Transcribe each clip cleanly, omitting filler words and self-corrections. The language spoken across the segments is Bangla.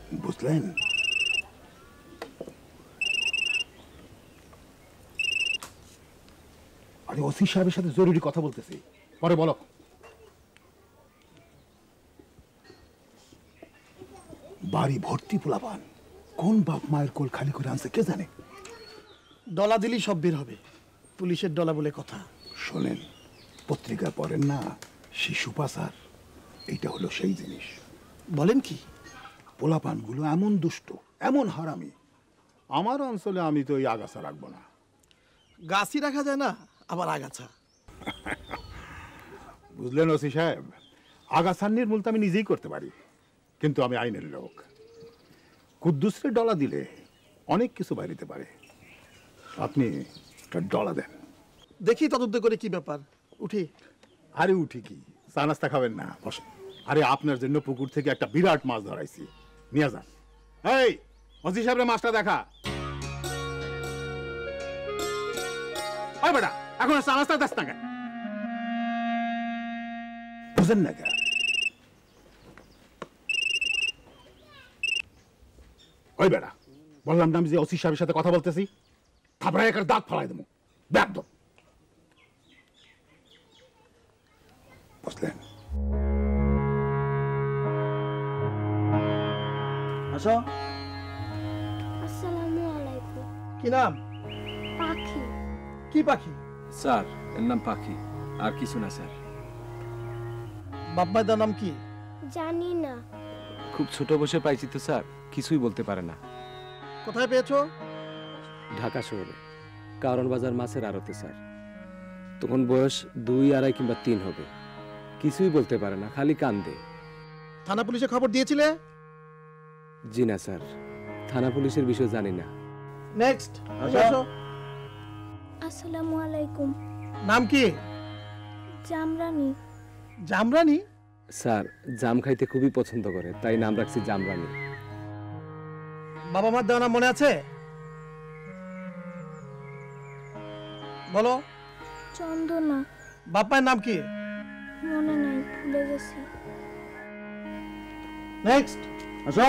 বুঝলেন? আরে ওসি সাহেবের সাথে জরুরি কথা বলতেছি, পরে বলো। বাড়ি ভর্তি পোলাপান, কোন বাপ মায়ের কোল খালি করে আনছে কে জানে। ডলা দিলেই সব বের হবে, পুলিশের ডলা বলে কথা। শোনেন, পত্রিকা পড়েন না, শিশু পাচার, এইটা হলো সেই জিনিস। বলেন কি? পোলাপানগুলো এমন দুষ্ট, এমন হারামি, আমার অঞ্চলে আমি তো এই আগাছা রাখবো না। গাছই রাখা যায় না, আবার আগাছা। বুঝলেন ওসি সাহেব, আগাছার নির্মূল তো আমি নিজেই করতে পারি, কিন্তু আমি আইনের লোক। কুদ্দুসরে ডলা দিলে অনেক কিছু বাইরেতে পারে। আপনি একটা ডলা দেন। দেখি তদন্ত করে কি ব্যাপার। উঠি। আরে উঠি কি, চা নাস্তা খাবেন না? বসেন। আরে আপনার জন্য পুকুর থেকে একটা বিরাট মাছ ধরাইছি, নিয়ে যান। এই ওসি সাহেবের মাছটা দেখা। ওই বেটা, এখন চা নাস্তা দাস না কেন? বুঝেন না কেন? ওই বেটা, বললাম না আমি যে ওসি সাহেবের সাথে কথা বলতেছি, থাপড়ায় একটা দাঁত ফালাই দেবো, একদম। বুঝলেন? আসো। আসসালামু আলাইকুম। কি নাম? পাখি। কি পাখি? স্যার এর নাম পাখি, আর কিছু না স্যার। বাপ মায়ের নাম কি? জানি না। খুব ছোট বসে পাইছি তো স্যার, কিছুই বলতে পারে না। কোথায় পেয়েছো? ঢাকা শহরে কারণ বাজার মাছের আড়তে স্যার। তখন বয়স 2, 2.5 কিংবা 3 হবে। কিছুই বলতে পারে না, খালি কান্দে। থানা পুলিশে খবর দিয়েছিলে? জি না স্যার, থানা পুলিশের বিষয় জানি না। নেক্সট। আসো। আসসালামু আলাইকুম। নাম কি? জামরানি। জামরানি? স্যার জাম খাইতে খুবই পছন্দ করে, তাই নাম রাখছি জামরানি। বাবা মার দেওয়া নাম মনে আছে? বলো। চন্দনা। বাপ মায়ের নাম কি? মনে নাই, ভুলে গেছি। নেক্সট। আসো।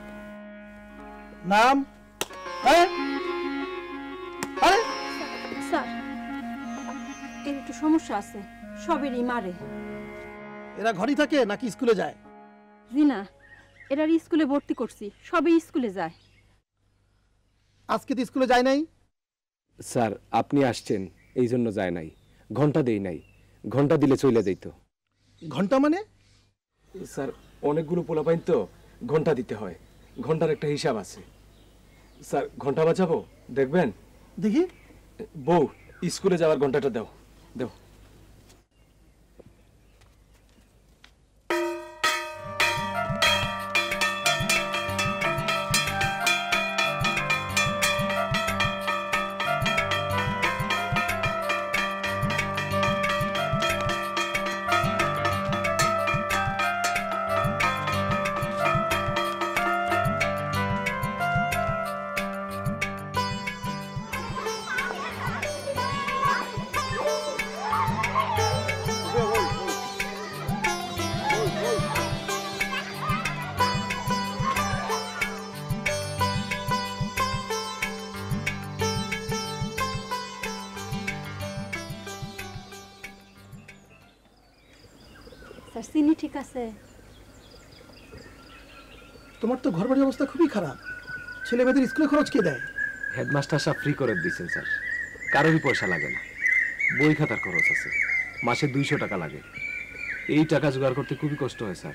নাম? আরে স্যার, এর একটু সমস্যা আছে, সবেরই মারে। এরা ঘরে থাকে নাকি স্কুলে যায়? জি না, এরা স্কুলে ভর্তি করছি, সবই স্কুলে যায়। আজকে তো স্কুলে যায় নাই? স্যার আপনি আসছেন এই জন্য যায় নাই, ঘন্টা দেই নাই, ঘন্টা দিলে চলে যাইতো। ঘন্টা মানে? স্যার অনেকগুলো পোলাপাইন তো, ঘন্টা দিতে হয়, ঘন্টার একটা হিসাব আছে। স্যার ঘন্টা বাঁচাবো, দেখবেন? দেখি। বউ স্কুলে যাওয়ার ঘন্টাটা দাও, দাও। স্যার চিনি ঠিক আছে? তোমার তো ঘর বাড়ির অবস্থা খুবই খারাপ, ছেলে মেয়েদের স্কুলে খরচ কে দেয়? হেডমাস্টার সাহেব ফ্রি করে দিয়েছেন স্যার, কারোরই পয়সা লাগে না। বই খাতার খরচ আছে, মাসে 200 টাকা লাগে। এই টাকা জোগাড় করতে খুবই কষ্ট হয় স্যার।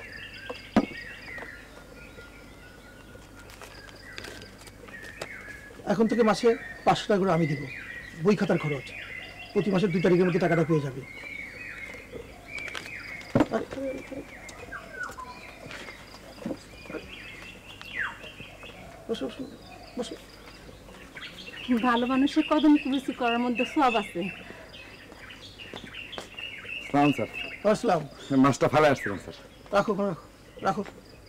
এখন থেকে মাসে 500 টাকা করে আমি দিব, বই খাতার খরচ। প্রতি মাসের 2 তারিখের মধ্যে টাকাটা পেয়ে যাবে। বসো বসো বসো। ভালো মানুষের কদম কুবিসি করার মধ্যে সব আছে। সালাম স্যার। আসসালাম। মাছটা ফেলে আসছিলাম স্যার। রাখো রাখো রাখো।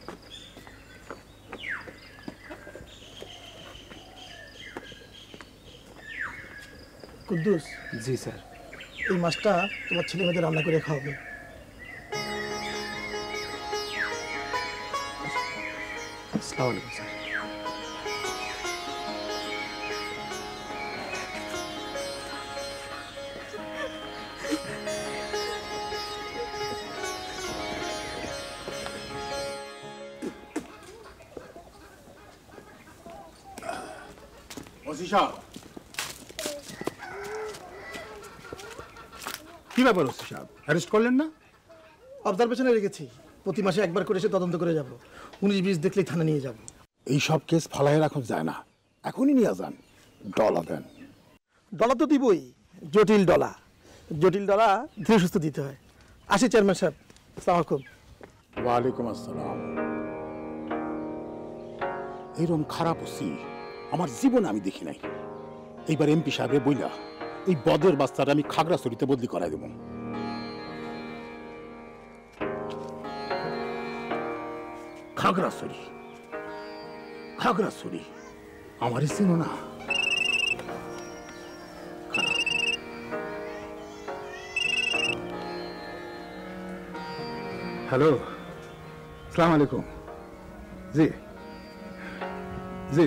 কুদ্দুস। জি স্যার। এই মাছটা তোমার ছেলে মেয়েদের রান্না করে খাওয়াবে। আসসালামু আলাইকুম স্যার। ওসি সাহেব, কি ব্যাপার ওসি সাহেব, অ্যারেস্ট করলেন না? অবজারভেশনে রেখেছি, প্রতি মাসে একবার করে এসে তদন্ত করে যাব। 19-20 দেখলেই থানা নিয়ে যাব। এই সব কেস ফালায় রাখুন যায় না, এখনই নিয়ে যান, ডলা দেন। ডলা তো দিবই, জটিল ডলা। জটিল ডলা ধীরে সুস্থ দিতে হয়। আসি চেয়ারম্যান সাহেব, আসসালামু আলাইকুম। ওয়ালাইকুম আসসালাম। এইরকম খারাপ ওসি আমার জীবনে আমি দেখি নাই। এইবার এমপি সাহেবের বইলা এই বদের বাচ্চাটা আমি খাগড়াছড়িতে বদলি করাই দেব। খাগড়াছড়ি, খাগড়াছড়ি আমারই চিনো না? হ্যালো, আসসালামু আলাইকুম। জি জি,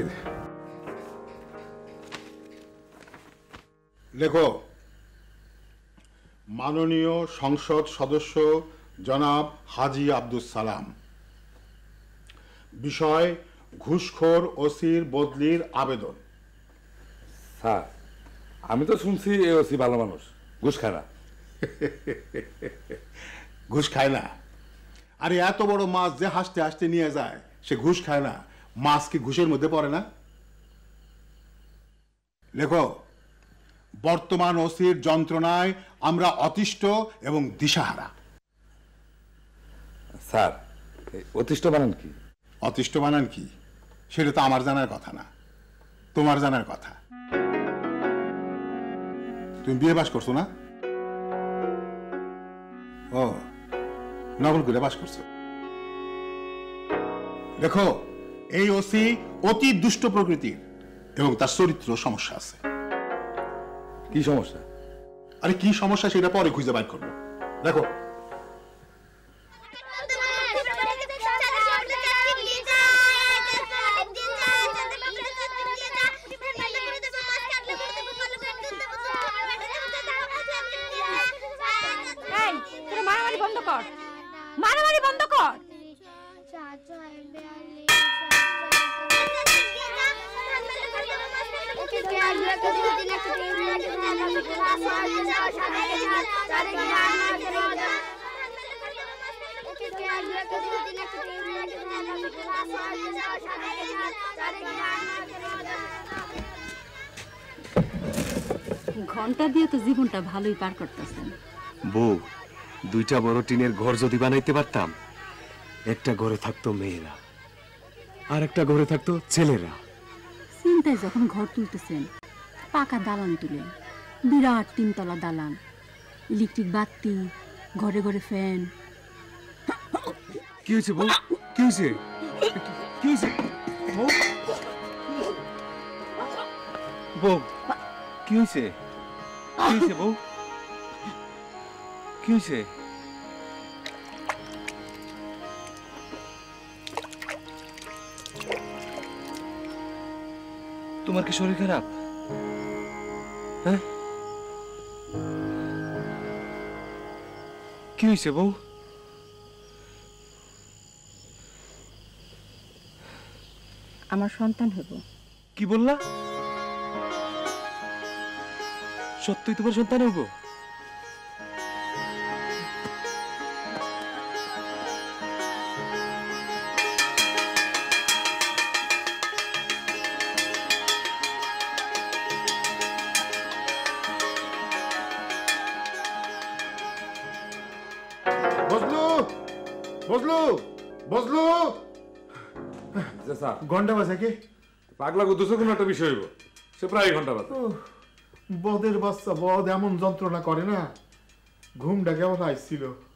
লেখো, মাননীয় সংসদ সদস্য জনাব হাজী আব্দুস সালাম, বিষয় ঘুষখোর ওসির বদলির আবেদন। স্যার, আমি তো শুনছি এ ওসি ভালো মানুষ, ঘুষ খায় না। ঘুষ খায় না? আরে এত বড় মাছ যে হাসতে হাসতে নিয়ে যায় সে ঘুষ খায় না? মাছ কি ঘুষের মধ্যে পড়ে না? লেখো, বর্তমান ওসির যন্ত্রণায় আমরা অতিষ্ঠ এবং দিশাহারা। স্যার, অতিষ্ঠ বানান কি? অতিষ্ঠ বানান কি সেটা তো আমার জানার কথা না, তোমার জানার কথা। তুমি বিয়ে পাস করছো না? ও, নবলগুলে পাস করছো। দেখো, এই ওসি অতি দুষ্ট প্রকৃতির এবং তার চরিত্র সমস্যা আছে। কি সমস্যা? আরে কি সমস্যা সেটা পরে খুঁজে বাইর করবো। দেখো, মারামারি বন্ধ কর, মারামারি বন্ধ কর। ঘন্টা দিয়ে তো জীবনটা ভালোই পার করতেছেন। বউ, দুইটা বড় টিনের ঘর যদি বানাইতে পারতাম, একটা ঘরে থাকতো মেয়েরা আর একটা ঘরে থাকতো ছেলেরা। চিন্তায় যখন ঘর তুলতেছেন, পাকা দালান তুলেন, বিরাট 3 তলা দালান, ইলেকট্রিক বাতি, ঘরে ঘরে ফ্যান। কি হয়েছে বউ? কি হয়েছে? কি হয়েছে বউ? বউ, কি হয়েছে? কি হয়েছে বউ? কি হয়েছে? তোমার কি শরীর খারাপ? হ্যাঁ, কি হয়েছে বউ? আমার সন্তান হইব। কি বললা? সত্যই তোমার সন্তান হইব? বজলু, বজলু, বজলু, স্যার, ঘন্টা বাজে কি? পাগলা গুদ্দুসে কোনো একটা বিষয় হইব, সে প্রায় ঘন্টা বাজে। বদের বাচ্চা বদ এমন যন্ত্রণা করে না, ঘুমটা কেমন আসছিল।